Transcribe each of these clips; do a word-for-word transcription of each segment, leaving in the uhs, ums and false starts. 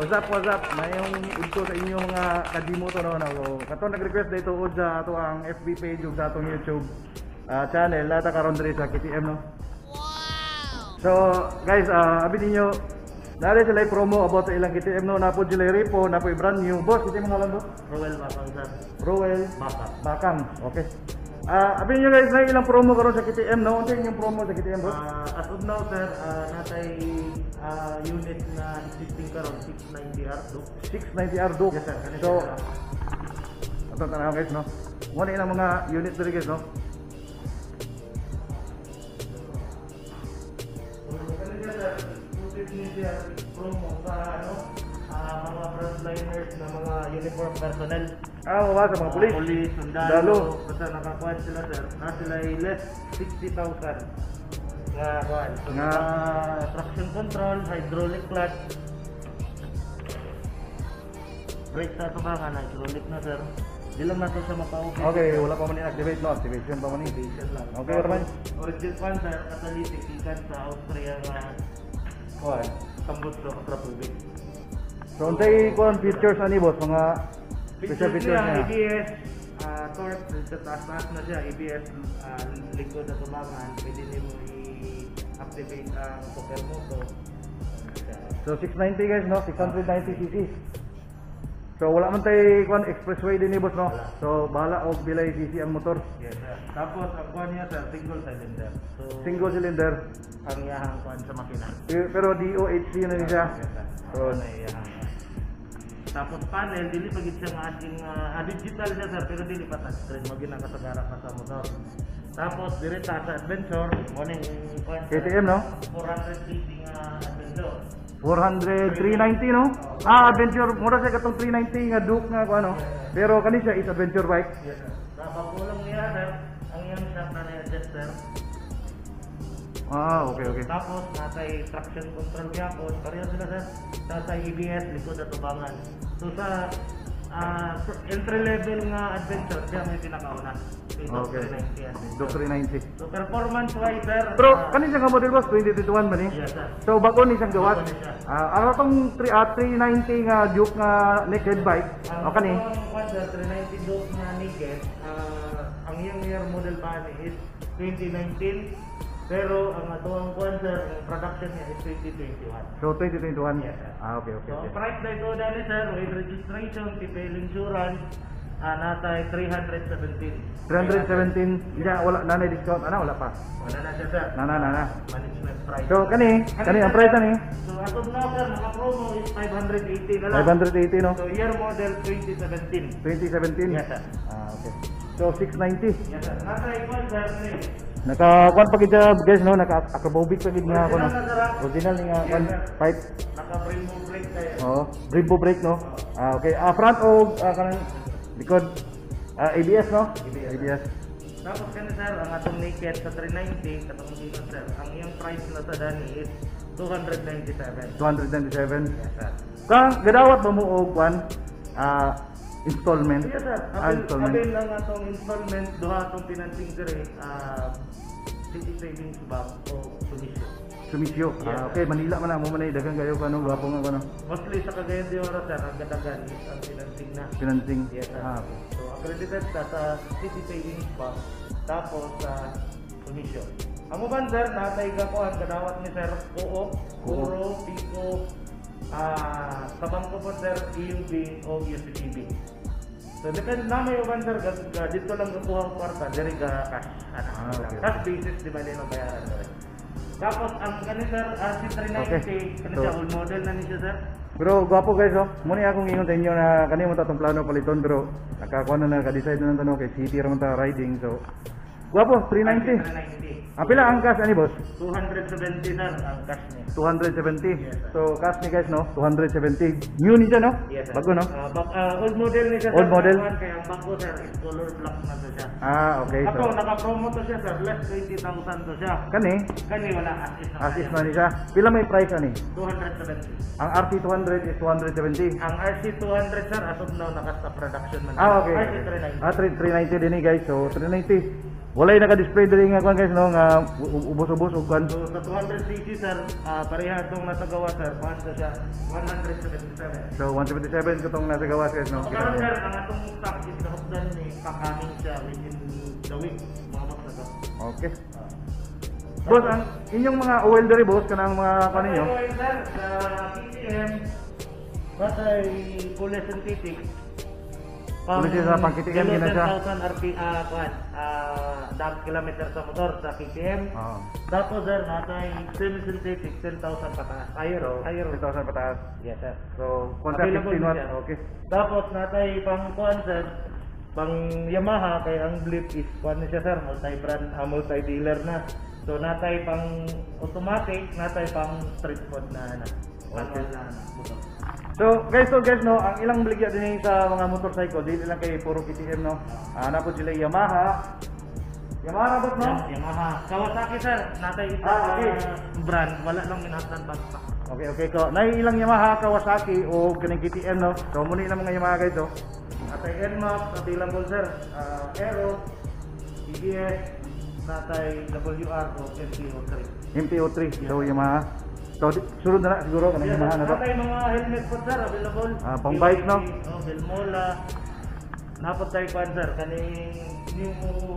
What's up, what's up? Mayong udto sa inyo mga kadimo to no. So, kato nag-request dito ud sa ato ang F B page ug sa atong YouTube uh, channel lata karon diri sa K T M no. Wow. So, guys, uh, abi ninyo dali sila promo about sa ilang K T M no, napod sila repo, napoy brand new. Boss, ito yung mga lando? Rowel Bakang sir. Rowel Bakang. Bakang. Okay. Ah, uh, abi niyo guys na ilang promo karon sa K T M no? Unsa yung promo sa K T M boss? Uh, as of now sir, uh, natay uh, unit na existing karon six ninety R do. six ninety R Duke. Yes sir. So, ato tanaw guys no. Mo na ilang mga unit diri guys no. Promo sa ano, uh, mga frontliners na mga uniform personnel. Ah, wala sa mga pulis. Uh, pulis, sundalo. Basta nakakuha sila sir. Na sila ay less sixty thousand. Nga kuhan. So, Nga uh, traction control, hydraulic clutch. Brake sa tubangan, hydraulic na sir. Di lang nato siya mapa-okay. Okay, wala pa man i-activate no, activation pa man ni. Activation lang. Okay, Roman. Original fan sir, catalytic ikan sa Austria nga kuhan. Sambot sa Katrapubik. So, unsay kuan features ani boss, mga special Features features niya, niya? A B S, uh, torque, sa taas-taas na siya, A B S, uh, likod na tubangan, pwede niyo mo i-activate ang super moto. So, six ninety guys no, six ninety cc. So, wala man tay kuan expressway din ni boss no. So, bahala og bilay cc ang motor. Yes sir. Tapos ang kuhan niya sir, single cylinder. So, Single cylinder. ang iyahang kuhan sa makina. Eh, Pero D O H C na ni siya. Yes sir. So, Ano iyahang. Tapos panel, dili pa gid siya nga ating uh, digital siya sir, pero dili pa touchscreen, mo ginakasagara pa sa motor. Tapos direta sa adventure, mo ning kuhan K T M no? four hundred cc nga adventure. four hundred, three ninety no? Ah, adventure, mura siya katong three ninety nga Duke nga kuan no. Pero kani siya is adventure bike. Yes sir. Napakulang niya sir, ang iyang shock na na-adjust sir. Ah, okay, okay. Tapos natay traction control niya po, pareho sila sir. Natay A B S, likod at tubangan. So sa uh, entry level nga adventure, siya may pinakauna. Okay. Duke three ninety. So performance wise sir. Pero uh, kani siya nga model boss twenty twenty-one ba ni? yes sir. So bago ni siyang gawat. Bago ni siya. Ah, ano tong three ninety nga Duke nga naked bike? Ang O kani? ang kwan sir, three ninety Duke na naked, uh, ang iyang year model pa ni is twenty nineteen. Pero ang atuang kwan sir, ang production niya is twenty twenty-one. So twenty twenty-one. Yes, sir. Ah, okay, okay. So, okay. ang price na ito dali sir, with registration, tipil insurance, uh, nasa three seventeen. three seventeen. Ya, wala nanay discount. Ana wala pa. Wala na siya sir. Nana nana. Management price. So kani, kani ang price ani? So, as of now sir, naka-promo is five eighty na lang. five eighty no? So, year model twenty seventeen. twenty seventeen. Yes sir. Ah, okay. So six ninety. Yes sir. Nasa ikon sir, eh. Naka kuan pa gid siya, guys no, naka acrobatic pa gid nga kuno. Original na sir, ah. Original ni nga kuan Yes, sir. pipe. Naka-primo brake tayo. Oh, brembo brake no. Ah, okay. Ah, front o ah, kanang likod. Ah, A B S no? A B S. A B S. Tapos kani sir, ang atong naked sa three ninety, katong gikan sir, ang iyang price na sa dani is two ninety-seven. two ninety-seven. Yes sir. Ka gadawat ba mo og kuan? Ah, installment. Yes sir, Ah, abil, installment. abil lang atong installment, duha atong financing dire, ah, city savings bank o sumisyo. Sumisyo. Yes, Ah, sir. okay, Manila man na mo man dagang kayo kano gwapo nga kano. Mostly sa Cagayan de Oro sir, ang kadagan is ang financing na. Financing. Yes sir. Ah, okay. So accredited ka sa city savings bank, tapos sa sumisyo. Amo ban sir, natay ka ko ang kadawat ni sir, Co-op, Kuro, Pico, ah, sa bangko po sir, E U B o U C T B. So depende na may uban sir, gag- ga- dito lang kukuha ang kwarta, diri ka cash. Ano, Ah, okay. cash basis, di ba din ang bayaran sir. Tapos ang kani sir, ah, si three ninety, Okay. kani So- siya, old model na ni siya sir. Pero gwapo guys oh. Muna akong ingon sa inyo na kanimo ta tong plano paliton pero nakakuha na naka-decide na ng tanong kay city ra man ta riding so gwapo three ninety. three ninety. Ah, pila ang cash ani boss? two seventy sir ang cash niya. two seventy. Yes, sir. So cash ni guys no, two seventy. New ni siya no? Yes, sir. Bago no? Ah, bak- ah, old model ni siya. Old sir, model? nakuhaan, kaya ang bago sir is color black na to siya. Ah, okay. Ato, So naka-promo to siya sir, less twenty thousand to siya. kani Kani wala as is na. assist na ni siya. Pila may price ani? two seventy. Ang R T two hundred is two seventy. Ang R C two hundred sir, as of now, naka-stop production man. Ah, okay. R C three ninety. Ah, three ninety din ni guys. So three ninety. Walay naka-display diri nga kuan guys no nga u- ubos-ubos ug kuan. So sa two hundred c c sir, ah pareha itong nasa gawa sir, paano siya one seventy-seven. So one seventy-seven katong nasa gawas guys no. So karon sir, ang atong stock is kahapdan ni pakamin siya within the week mga boss na to. Okay. Boss, ang inyong mga oil diri boss kanang mga kuan ninyo. Okay, sir, sa K T M batay fully synthetic. Fully siya sa pang K T M yun na siya. ten thousand R P ah kuan ah dam kilometer sa motor sa K T M. Oo. Tapos sir, natay semi-synthetic ten thousand pataas. Higher, higher. ten thousand pataas. Yes sir. So, kung sa Available fifteen watt, siya. okay. Tapos natay pang kuan sir, pang Yamaha kay ang Blip is kuan na siya sir, multi-brand, ah, multi-dealer na. So natay pang automatic, natay pang street code na ano. Manual na ano, motor. So, guys, so guys, no, ang ilang baligya din sa mga motorcycle, dili lang kay puro K T M, no. Ah, na po sila Yamaha. Yamaha na boss, no? Yan, Yamaha. Kawasaki sir, natay isa Ah, okay. ah, brand, wala lang minahatan bagpak. Okay, okay ko. Nay ilang Yamaha, Kawasaki o kaning K T M, no. So, muna ilang mga Yamaha guys, oh. Natay N M A X, available sir, ah, Aero, T B S, natay W R o M T O three. M T O three, so Yamaha. So, di- sunod na na siguro kanang Yamaha na to. Natay mga helmet po sir, available. Ah, pang bike, no? Oh, Belmola. Napot tayo kuan sir, kaning new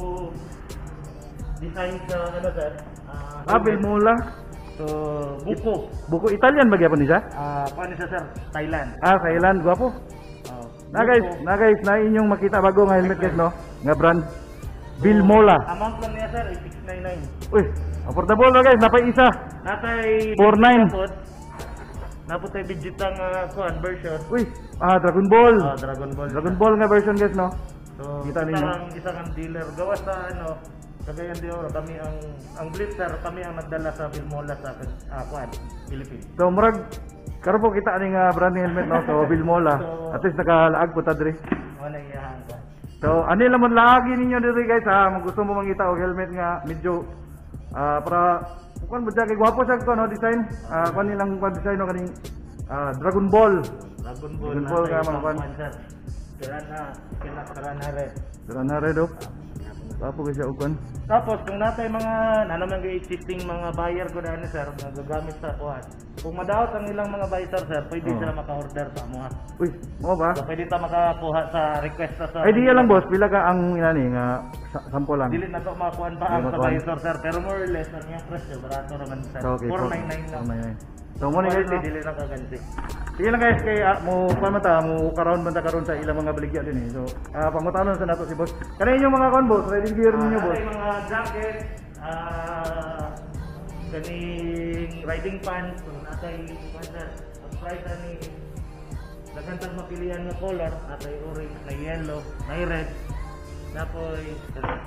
design sa ano sir. Ah, Ah, Belmola. So, buko. Buko Italian ba gyapon ni siya? Ah, kuan siya sir, Thailand. Ah, Thailand, gwapo. Oh, Na guys, buko. na guys, na inyong makita bago nga helmet guys, no. Nga brand Belmola. Amount lang niya sir, is six ninety-nine. Uy, affordable na guys, napay isa. Natay four nine. Napot tayo digitang uh, kuan version. Uy, ah, Dragon Ball. Ah, Dragon Ball. Dragon Ball nga version guys, no. So, Kita kita ninyo. ang isang ang dealer. Gawa sa ano, Cagayan de Oro, kami ang, ang Blip sir, kami ang nagdala sa Bilmola sa uh, kuan, Philippines. So murag karon po kita ani nga brand new helmet no, so Belmola. So- At least nakalaag po ta diri. Wala iyahan kuan. So ani lamon lagi ninyo diri guys ha, kung gusto mo mangita og helmet nga medyo ah para kuan mo kay gwapo sa ko no design. Ah kuan nilang kuan design no kaning ah Dragon Ball. Dragon Ball, Dragon Ball natay ka, mga pang kuan. kuan, sir. Kaya na, kaya na rin. Dira na red oh. Gwapo kasi og kuan. Tapos kung natay mga nanaman yung existing mga buyer ko na ano sir, nagagamit sa kuhan. Kung madaot ang ilang mga buyer sir, pwede Oo. sila maka-order sa amuha. Uy, mo ba? So pwede ta makakuha sa request sa sa Idea lang boss, pila ka ang inani nga sa- sample lang. Dili na to makuha pa Dili ang sa makuhaan. buyer sir, pero more or less ang iyang presyo barato naman sir. So okay. four ninety-nine lang. four ninety-nine. So mo ni guys, no? Dili na kaganti. Sige lang guys, kay uh, mo kuan man ta, mo karon man ta karon sa ilang mga baligya din eh. So, ah pangutanon sa nato si boss. Kanay inyong mga kon boss, riding gear ninyo boss. Natay mga jacket, ah kaning riding pants, kung natay kuwan sir, ang price ani dagantang mapilian nga color, natay orange, na yellow, na red, napoy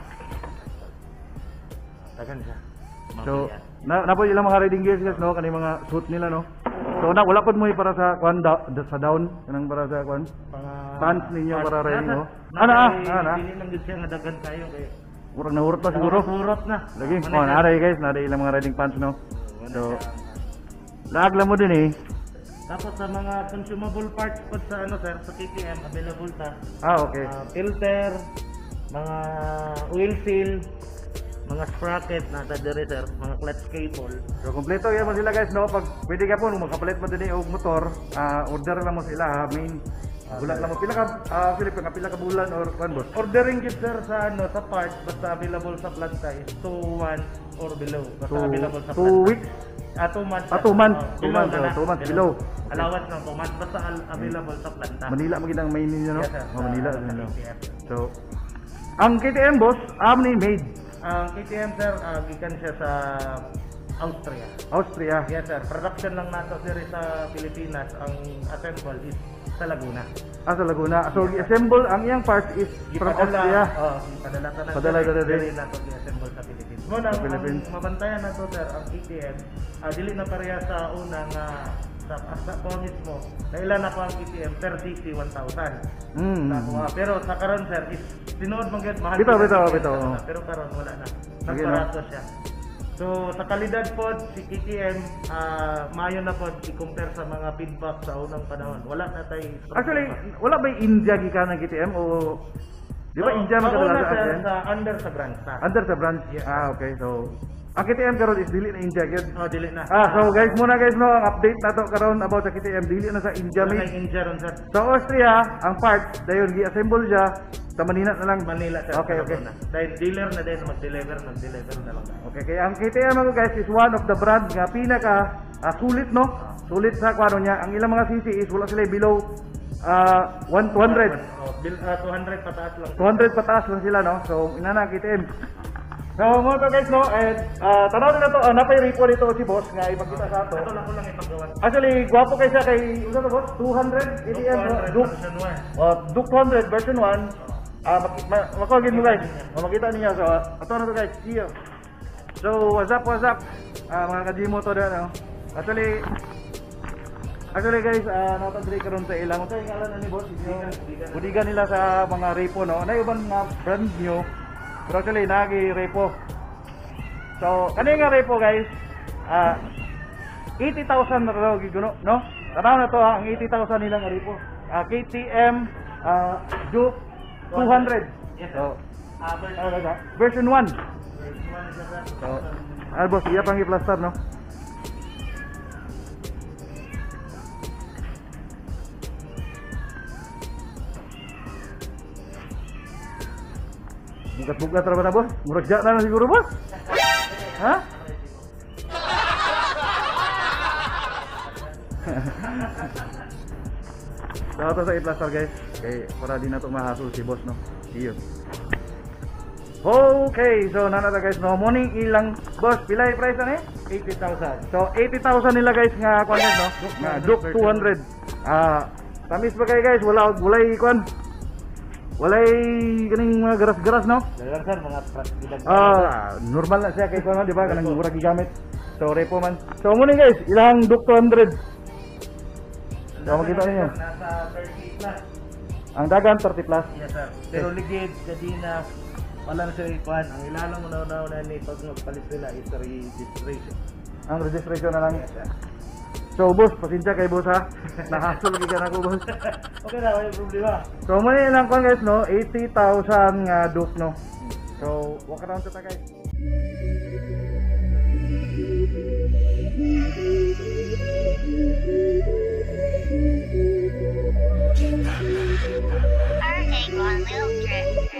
dagan siya. So, Mapilian. na napo ilang mga riding gears guys no, kanay mga suit nila no. So na wala pod mo para sa kuan da, da- sa down, kanang para sa kuan. Mga Pants ninyo para riding, Nasa- oh. natay- Ana, ah, ana. Dili lang gud siya nga dagan kayo kay Urang nahurot pa siguro. Surot na. Lagi, Ano oh siya? naray guys, naray ilang mga riding pants no. Ano So, siya? laag lang mo din eh. Tapos sa mga consumable parts po sa ano sir, sa K T M available ta. Ah, okay. Ah, filter, mga oil seal, mga sprocket na ta diri sir, mga clutch cable. So kompleto yan mo sila guys no, pag pwede ka po magkapalit mo din og motor, ah order lang mo sila ha, main bulan lang mo pila ka ah Philip ka pila ka bulan or kuan boss. Ordering kit sir sa ano sa parts basta available sa planta is two months or below. Basta Two- available sa two planta. weeks? Ah, two months. Ah, two months. Oh, Two below months, na na. oh, two months, below. Allowance ng two months basta al- available sa planta. Manila maging ang main ninyo no. Yes, sir. Oh, Manila Sa- din no. sa K T M. So ang K T M boss, am ni made Ang K T M sir, ah, gikan siya sa Austria. Austria. Yes sir, production lang nato diri sa Pilipinas. Ang assemble is sa Laguna. Ah, sa Laguna. So i-assemble ang iyang parts is from Austria. Oh, padala ta na. Padala ta na diri. diri nato i-assemble sa Pilipinas. Mo nang Sa Philippines. ang mabantayan nato sir ang K T M, ah, dili na pareha sa una nga sa sa ko mismo. Kailan na ko ang K T M per C C one thousand. Mm. Nakuha. Pero sa karon sir is tinuod man gyud mahal. Bitaw, gyud bitaw, ang bitaw. K T M. Pero karon wala na. Sige, Nagparato siya. So sa kalidad po si K T M ah maayo na po i-compare sa mga feedback sa unang panahon. Wala na tay Actually, wala ba India gikan ng K T M o Di ba India man Mauna kadalasan sir yan? sa under sa branch sa. Under sa branch. Yes. Ah, okay. So, ang K T M karon is dili na India gyud. Oh, dili na. Ah, so guys, muna guys no, ang update nato karon about sa K T M dili na sa India Wala made. kay India ron sir. Sa Austria, ang parts dayon gi-assemble siya sa Manila na lang. Manila sir. Okay, okay. Na. Dahil dealer na din mag-deliver, mag-deliver na lang. Okay, kaya ang K T M ako guys is one of the brand nga pinaka ah, sulit no. Sulit sa kwano niya. Ang ilang mga C C is wala sila below ah one hundred. Oh, bill uh, two hundred pataas lang. two hundred pataas lang sila no. So inana ang K T M. So mo to guys no, and uh, tanaw nila to, uh, napay repo dito si boss nga ipakita sa ato. Ito lang ko lang ipagawa. Actually, gwapo kay siya kay unsa to boss? two hundred K T M Duke. Oh, Duke two hundred version one. Ah, uh, makogin mo guys. Oh, makita niyo so ato na to guys. See you. So, what's up, what's up? Ah, mga kadimo to na no. Actually, Actually guys, uh, natagri karon sa ilang. Kaya ngalan na ni boss, yung budigan nila sa mga repo no. Na ibang mga brand new. Pero actually nagi repo. So, kani nga repo guys, ah eighty thousand na raw giguno, no? Tanaw na to ha, ang eighty thousand nilang repo. Ah, K T M ah Duke two hundred. Yes, So, Ah, but ano ba? Version one. one is sir. So, ah boss, iya pang i-plaster no. Bukat-bukat ra ba na boss? Murag siya na lang siguro boss? Ha? So ito sa i-plaster guys. Okay, para di na ito mahasol si boss no. Iyo. Okay, so nanata guys no. Morning ilang boss, pilay price na eh? eighty thousand. So eighty thousand nila guys nga kwan guys no. Nga Duke two hundred. Ah, tamis ba kayo guys? Wala walay kwan. Walay kaning mga garas-garas no. Dalang sir mga truck bilang. Ah, normal na siya kay kwan no, di ba? Kanang murag gigamit. So repo man. So muna guys, ilang Duke two hundred. So makita niyo. Nasa thirty plus. Ang dagan thirty plus. Yes sir. Pero ligid kadina wala na sila ikuan. Ang ilalang mo na una ni pag magpalit sila is registration. Ang registration na lang. Yes sir. So boss, pasensya kay boss ha. Nahasol lagi ka na ko boss. Okay na, wala problema. So muna ilang kwan guys no, eighty thousand nga Duke no. So walk around to ta guys. Our take on little trip.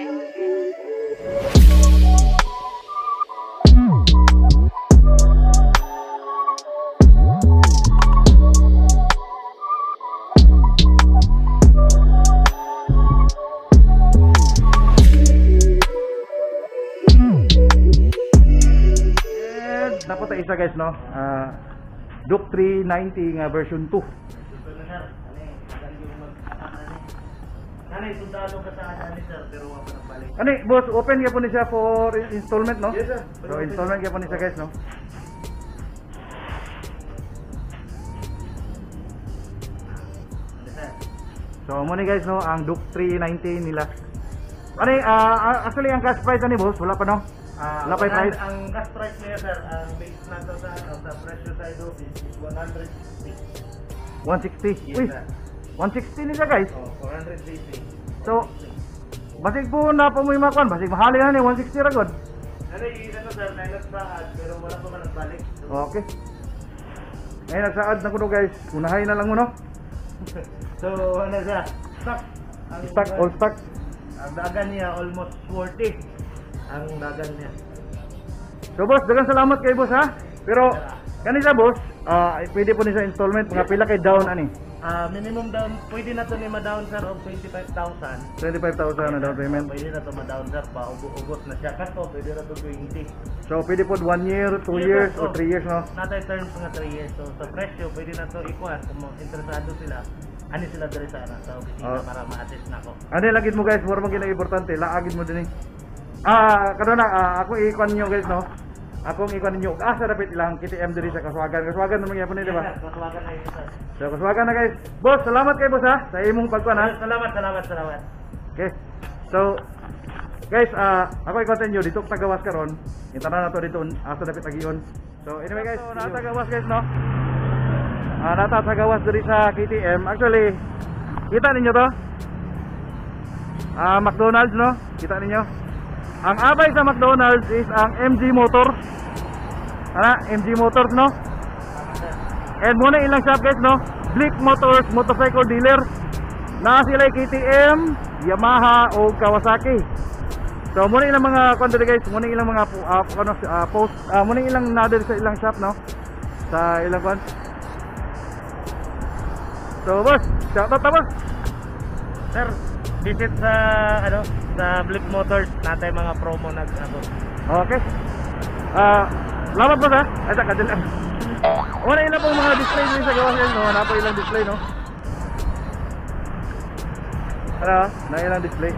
Dapat isa guys no. Ah Duke three ninety nga version two. Ito na sir. Ano eh, dali yung mag-ano eh. Ano eh, sundalo ka sa ano sir, pero wala pa nagbalik. Ani boss, open ka po ni siya for installment no? Yes, sir. So installment ka po ni siya guys no. Ano sir? So mo ni guys no, ang Duke three ninety nila. Ani ah actually ang cash price ani boss, wala pa no. Ah, Wala pa yung price. Ang gas price niya sir, ang base na to sa ano, sa presyo sa Ido is one hundred sixty. one sixty. Yes, Uy, sir. one sixty nila guys. Oh, four hundred eighty. So basig po na po mo yung makuan, basig mahali na ni one sixty ra god. Ano yung ano sir, nailas sa ad, pero wala pa man nagbalik. Okay. Ngayon nagsaad na ko no guys. Unahay na lang mo no. So, ano siya? Stock. Ang, Stock, all stock. Ang dagan niya almost forty. Ang dagan niya. So boss, dagang salamat kay boss ha. Pero kanisa boss, ah pwede po ni sa installment mga pila kay down ani. Ah, minimum down, pwede na to ni ma-down sir of twenty-five thousand. twenty-five thousand na down payment. Pwede na to ma-down sir pa ubos na siya. Kaso pwede na to twenty. So pwede po one year, two Yes, years sir. or three years no. Natay terms nga three years. So sa presyo pwede na to ikuha kung mga interesado sila. Ani sila diri sa ana sa opisina Oh. para ma-assist na ako. Ano lagid mo guys, mura man ginang importante, laagid mo din eh. Ah, kadona ah, ako i-ikon niyo guys no. Akong ikon ninyo asa dapat ilang K T M diri sa Kaswagan. Kaswagan naman gyapon ni di ba? Yes, sir. Kasuwagan na yun sir. So Kaswagan na guys. Boss, salamat kay boss ha sa imong pagkuan ha. Salamat, salamat, salamat. Okay. So guys, ah ako i-continue dito sa Tagawas karon. Intana na to dito asa dapat agiyon. So anyway guys, so, nata Tagawas guys no. Ah nata Tagawas diri sa K T M. Actually, kita ninyo to. Ah, McDonald's, no? Kita ninyo. Ang abay sa McDonald's is ang M G Motors. Ano? M G Motors, no? And muna ilang shop guys, no? Blick Motors Motorcycle Dealer. Na sila K T M, Yamaha o Kawasaki. So muna ilang mga kwento guys, muna ilang mga uh, ano, uh, post, uh, muna ilang nader sa ilang shop, no? Sa ilang kwan. So boss, shout out boss. Sir, visit sa ano sa Blick Motors natin mga promo nag ano. Okay. Ah, salamat boss ha. Ay sa kadil lang. Wala ilang pong mga display din sa gawa no, wala po ilang display no. Ano, na ilang display.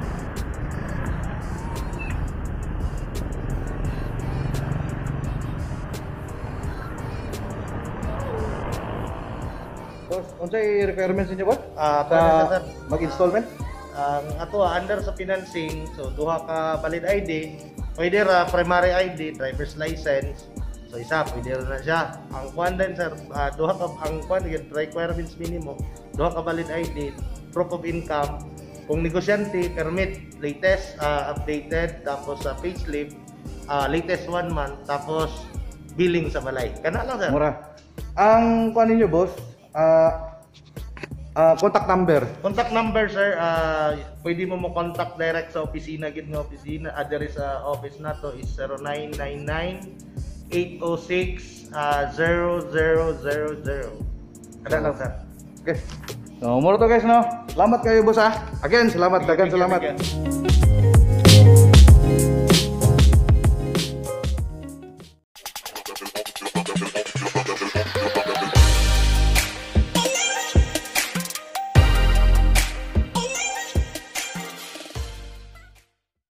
Boss, unsay requirements niyo boss? Ah, Sa para sa sir. mag-installment? Ang ato ah, under sa financing, so duha ka valid I D, pwede ra primary I D, driver's license. So isa pwede ra na siya. Ang kwan din sir, ah, duha ka ang kwan gyud requirements minimum, duha ka valid I D, proof of income. Kung negosyante, permit, latest, ah, updated, tapos sa payslip, ah, latest one month, tapos billing sa balay. Kana lang sir. Mura. Ang kuan ninyo boss, ah ah, contact number. Contact number sir, ah pwede mo mo contact direct sa opisina gid nga opisina. Address sa office nato is zero nine nine nine, eight zero six, zero zero zero zero. Kada lang sir. Okay. So, mura to guys no. Salamat kayo boss ha. Again, salamat, dagan salamat. Again.